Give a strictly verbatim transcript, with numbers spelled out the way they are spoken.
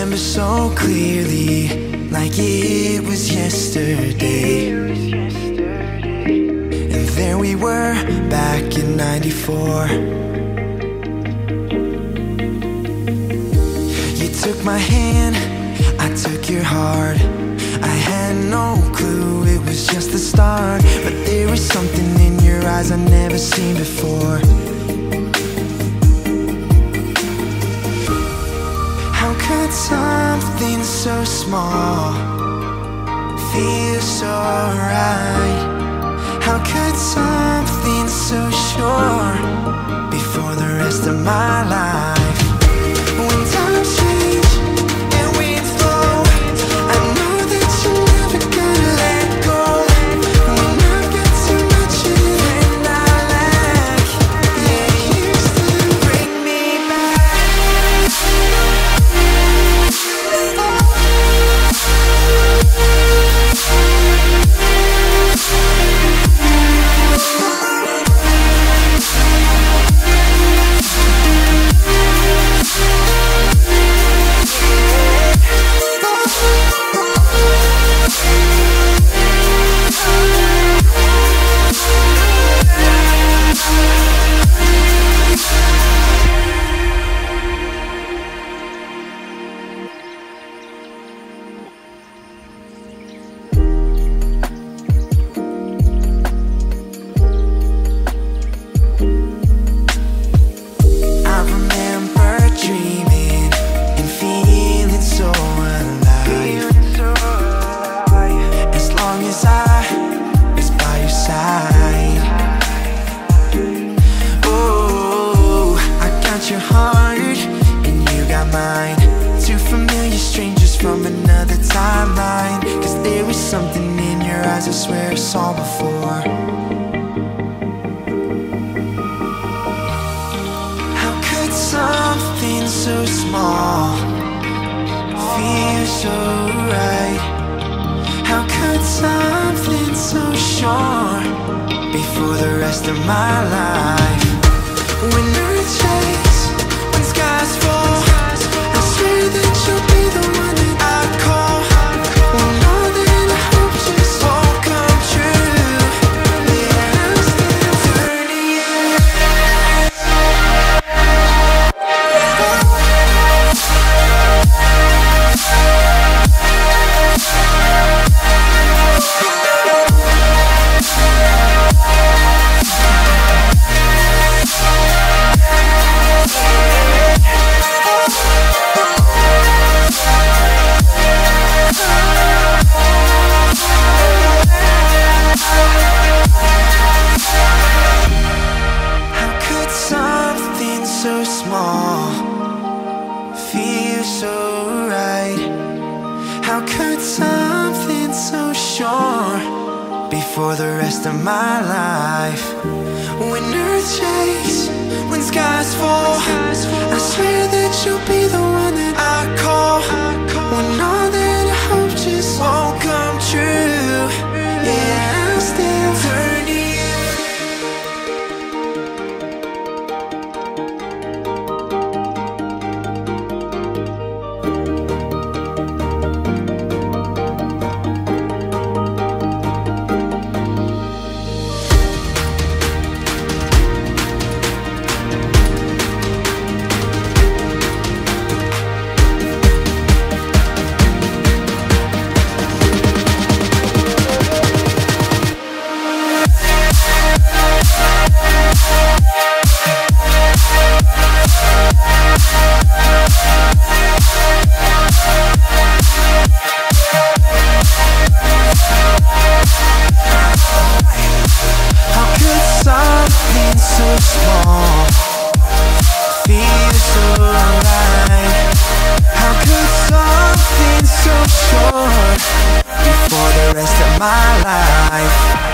remember so clearly, like it was yesterday. And there we were, back in ninety-four. You took my hand, I took your heart. I had no clue, it was just the start. But there was something in your eyes I'd never seen before. How could something so small feel so right? How could something so sure be for the rest of my life? When times change and winds blow, I know that you're never gonna let go. When I've got too much and I lack, yeah, you still bring me back. I swear I saw before. How could something so small feel so right? How could something so sure be for the rest of my life? When earth shakes, when skies fall, I swear that you'll be the one that I call. When all that I hope just won't come true, yeah, I'm still turning you. So small, feel so right. How could something so sure be for the rest of my life? When earth shakes, when skies fall, I swear that you'll be the one that I call. When all that I hope just won't come true, yeah, I'm still turning. So small, feel so alive. How could something so short be for the rest of my life?